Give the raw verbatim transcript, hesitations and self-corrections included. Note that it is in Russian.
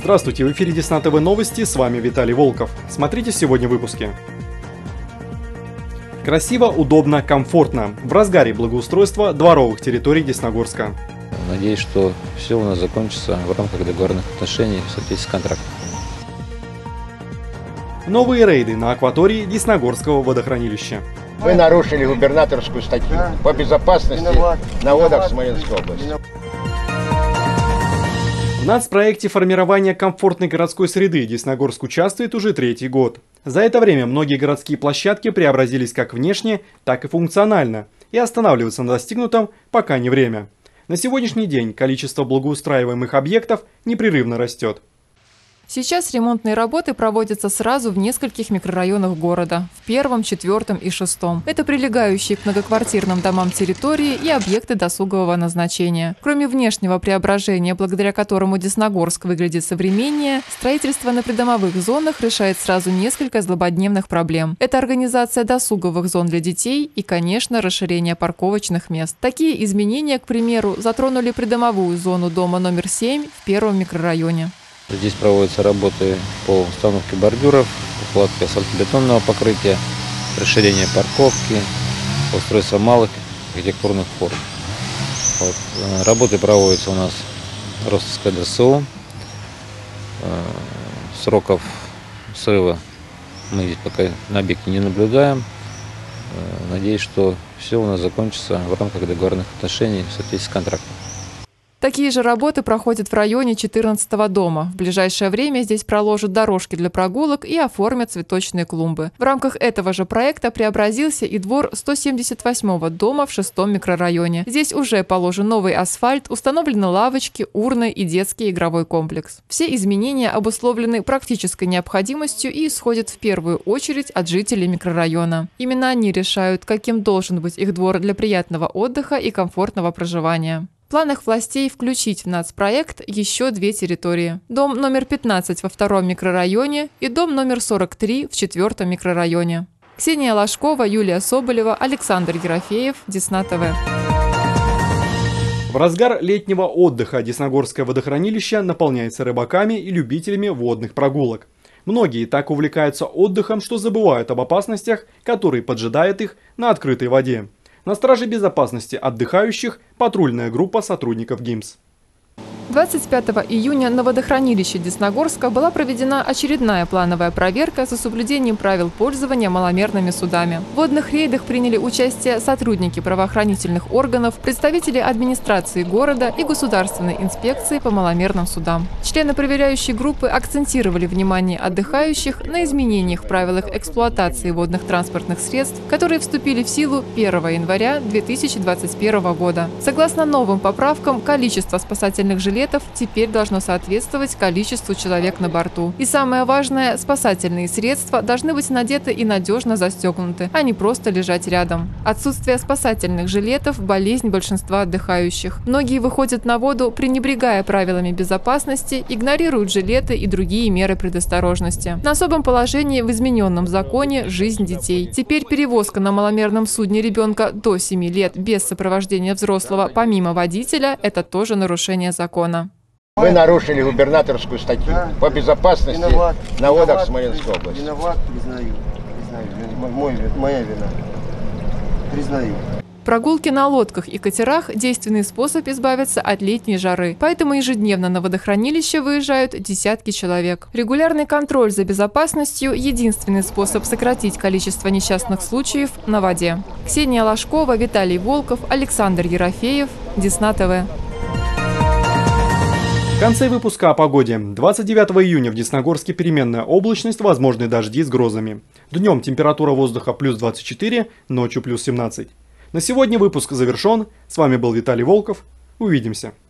Здравствуйте, в эфире Десна ТВ новости, с вами Виталий Волков. Смотрите сегодня в выпуске. Красиво, удобно, комфортно. В разгаре благоустройства дворовых территорий Десногорска. Надеюсь, что все у нас закончится в рамках договорных отношений в соответствии с контрактом. Новые рейды на акватории Десногорского водохранилища. Мы нарушили губернаторскую статью по безопасности на водах Смоленской области. В нацпроекте формирования комфортной городской среды Десногорск участвует уже третий год. За это время многие городские площадки преобразились как внешне, так и функционально, и останавливаться на достигнутом пока не время. На сегодняшний день количество благоустраиваемых объектов непрерывно растет. Сейчас ремонтные работы проводятся сразу в нескольких микрорайонах города – в первом, четвертом и шестом. Это прилегающие к многоквартирным домам территории и объекты досугового назначения. Кроме внешнего преображения, благодаря которому Десногорск выглядит современнее, строительство на придомовых зонах решает сразу несколько злободневных проблем. Это организация досуговых зон для детей и, конечно, расширение парковочных мест. Такие изменения, к примеру, затронули придомовую зону дома номер семь в первом микрорайоне. Здесь проводятся работы по установке бордюров, укладке асфальтобетонного покрытия, расширение парковки, устройство малых архитектурных форм. Вот. Работы проводятся у нас Ростовское ДСО. Сроков срыва мы здесь пока на объекте не наблюдаем. Надеюсь, что все у нас закончится в рамках договорных отношений в соответствии с контрактом. Такие же работы проходят в районе четырнадцатого дома. В ближайшее время здесь проложат дорожки для прогулок и оформят цветочные клумбы. В рамках этого же проекта преобразился и двор сто семьдесят восьмого дома в шестом микрорайоне. Здесь уже положен новый асфальт, установлены лавочки, урны и детский игровой комплекс. Все изменения обусловлены практической необходимостью и исходят в первую очередь от жителей микрорайона. Именно они решают, каким должен быть их двор для приятного отдыха и комфортного проживания. В планах властей включить в нацпроект еще две территории. Дом номер пятнадцать во втором микрорайоне и дом номер сорок три в четвертом микрорайоне. Ксения Ложкова, Юлия Соболева, Александр Ерофеев, Десна ТВ. В разгар летнего отдыха Десногорское водохранилище наполняется рыбаками и любителями водных прогулок. Многие так увлекаются отдыхом, что забывают об опасностях, которые поджидают их на открытой воде. На страже безопасности отдыхающих патрульная группа сотрудников ГИМС. двадцать пятого июня на водохранилище Десногорска была проведена очередная плановая проверка за соблюдением правил пользования маломерными судами. В водных рейдах приняли участие сотрудники правоохранительных органов, представители администрации города и государственной инспекции по маломерным судам. Члены проверяющей группы акцентировали внимание отдыхающих на изменениях в правилах эксплуатации водных транспортных средств, которые вступили в силу первого января две тысячи двадцать первого года. Согласно новым поправкам, количество спасательных жилетов теперь должно соответствовать количеству человек на борту. И самое важное, спасательные средства должны быть надеты и надежно застегнуты, а не просто лежать рядом. Отсутствие спасательных жилетов – болезнь большинства отдыхающих. Многие выходят на воду, пренебрегая правилами безопасности, игнорируют жилеты и другие меры предосторожности. На особом положении в измененном законе жизнь детей. Теперь перевозка на маломерном судне ребенка до семи лет без сопровождения взрослого помимо водителя – это тоже нарушение закона. Мы нарушили губернаторскую статью по безопасности виноват, на водах виноват, Смоленской области. Виноват, признаю, признаю, мой, моя вина, признаю. Прогулки на лодках и катерах – действенный способ избавиться от летней жары, поэтому ежедневно на водохранилище выезжают десятки человек. Регулярный контроль за безопасностью – единственный способ сократить количество несчастных случаев на воде. Ксения Ложкова, Виталий Волков, Александр Ерофеев, Десна ТВ. В конце выпуска о погоде. двадцать девятого июня в Десногорске переменная облачность, возможны дожди с грозами. Днем температура воздуха плюс двадцать четыре, ночью плюс семнадцать. На сегодня выпуск завершен. С вами был Виталий Волков. Увидимся.